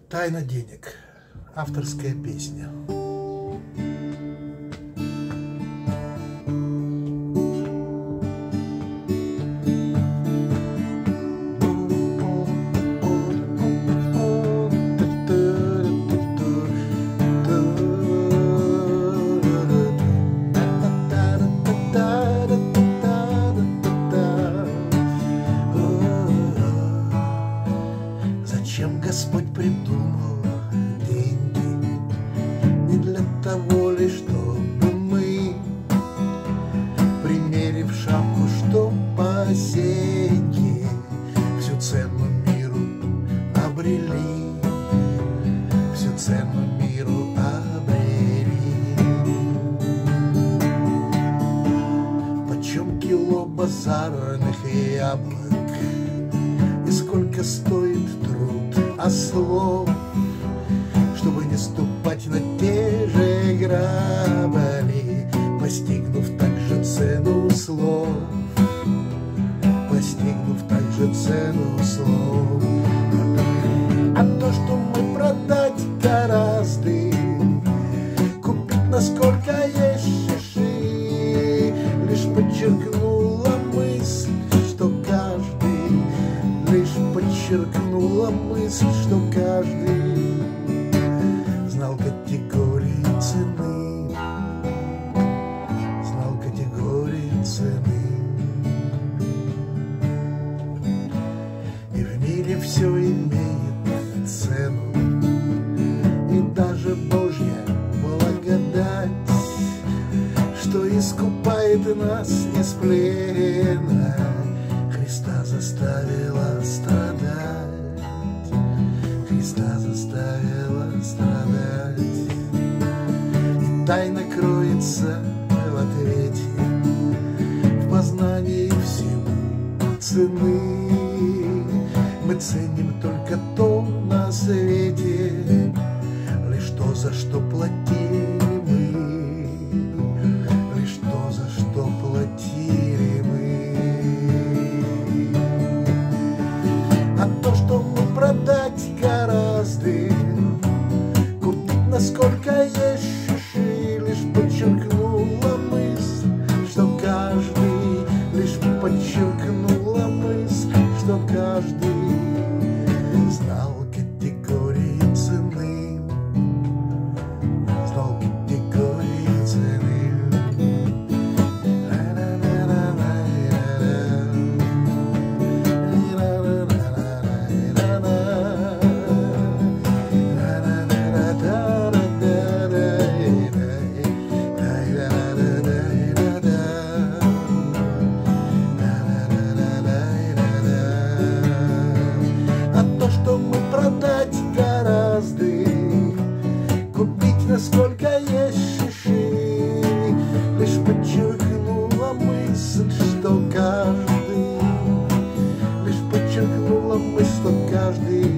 Тайна денег. Авторская песня. Зачем Господь придумал деньги? Не для того ли, чтобы мы, примерив шапку, что по осеньке, всю цену миру обрели, всю цену миру обрели. Почем кило базарных яблок? И сколько стоит труд ослов, чтобы не ступать на те же грабли, постигнув также цену слов, постигнув также цену слов. А то, что мы продать гораздо, купить насколько есть шиши, лишь подчеркнула мысль, что каждый, лишь подчеркнула мысль, что каждый знал категории цены, знал категории цены. И в мире все имеет цену, и даже Божья благодать, что искупает нас из плена, Христа заставила страдать, Христа заставила страдать. И тайна кроется в ответе, в познании всему цены. Мы ценим только то на свете, лишь то, за что платили мы, лишь то, за что платили мы. А то, что мы продать гораздо, купить насколько есть шиши, лишь подчеркнула мысль, что каждый, лишь подчеркнула мысль, что каждый знал категории цены, знал категории цены. Насколько есть шиши, лишь подчеркнула мысль, что каждый, лишь подчеркнула мысль, что каждый